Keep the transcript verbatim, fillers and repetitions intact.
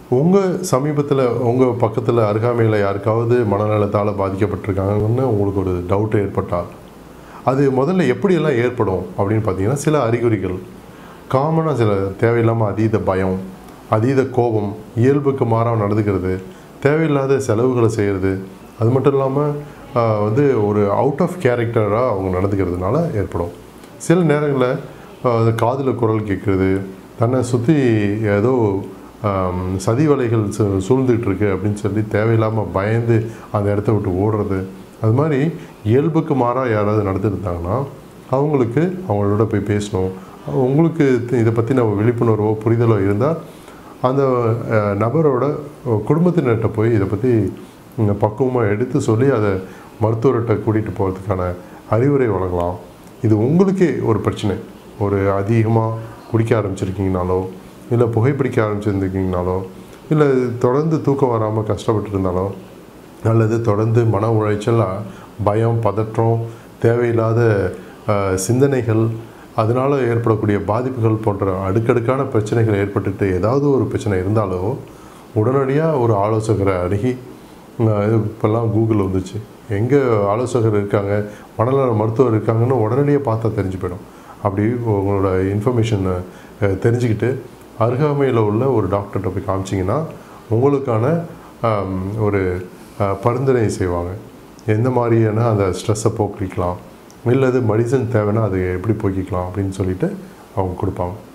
உங்கள் சமீபத்தில் உங்கள் பக்கத்தில் அருகாமையில் யாருக்காவது மனநலத்தால் பாதிக்கப்பட்டிருக்காங்கன்னு உங்களுக்கு ஒரு டவுட் ஏற்பட்டால் அது முதல்ல எப்படியெல்லாம் ஏற்படும் அப்படின்னு பார்த்தீங்கன்னா, சில அறிகுறிகள் காமனாக சில தேவையில்லாமல் அதீத பயம், அதீத கோபம், இயல்புக்கு மாறாக நடந்துக்கிறது, தேவையில்லாத செலவுகளை செய்கிறது, அது மட்டும் இல்லாமல் வந்து ஒரு அவுட் ஆஃப் கேரக்டராக அவங்க நடந்துக்கிறதுனால ஏற்படும். சில நேரங்களில் காதில் குரல் கேட்குறது, தன்னை சுற்றி ஏதோ சதி வலைகள் சூ சூழ்ந்துகிட்டு இருக்கு அப்படின்னு சொல்லி தேவையில்லாமல் பயந்து அந்த இடத்த விட்டு ஓடுறது, அது மாதிரி இயல்புக்கு மாறாக யாராவது நடந்துருந்தாங்கன்னா அவங்களுக்கு அவங்களோட போய் பேசணும். உங்களுக்கு இதை பற்றின விழிப்புணர்வோ புரிதலோ இருந்தால் அந்த நபரோட குடும்பத்தினர்கிட்ட போய் இதை பற்றி பக்குவமாக எடுத்து சொல்லி அதை மருத்துவர்கிட்ட கூட்டிகிட்டு போகிறதுக்கான அறிவுரை வழங்கலாம். இது உங்களுக்கே ஒரு பிரச்சனை, ஒரு அதிகமாக குடிக்க ஆரம்பிச்சிருக்கீங்கனாலோ, இல்லை புகைப்பிடிக்க ஆரம்பிச்சிருந்துருக்கீங்கனாலோ, இல்லை தொடர்ந்து தூக்கம் வராமல் கஷ்டப்பட்டு இருந்தாலோ, அல்லது தொடர்ந்து மன உளைச்சல், பயம், பதற்றம், தேவையில்லாத சிந்தனைகள், அதனால் ஏற்படக்கூடிய பாதிப்புகள் போன்ற அடுக்கடுக்கான பிரச்சனைகள் ஏற்பட்டுட்டு ஏதாவது ஒரு பிரச்சனை இருந்தாலோ உடனடியாக ஒரு ஆலோசகரை அணுகி, இப்போல்லாம் கூகுள் வந்துச்சு, எங்கே ஆலோசகர் இருக்காங்க, மனநல மருத்துவர் இருக்காங்கன்னு உடனடியாக பார்த்தா தெரிஞ்சு போயிடும். அப்படி உங்களோட இன்ஃபர்மேஷனை தெரிஞ்சுக்கிட்டு அருகாமையில் உள்ள ஒரு டாக்டர்கிட்ட போய் காமிச்சிங்கன்னா உங்களுக்கான ஒரு பரிந்துரை செய்வாங்க. எந்த மாதிரியான அந்த ஸ்ட்ரெஸ்ஸை போக்கிக்கலாம், இல்லை அது மெடிசன் தேவைன்னா அதை எப்படி போக்கிக்கலாம் அப்படின்னு சொல்லிட்டு அவங்க கொடுப்பாங்க.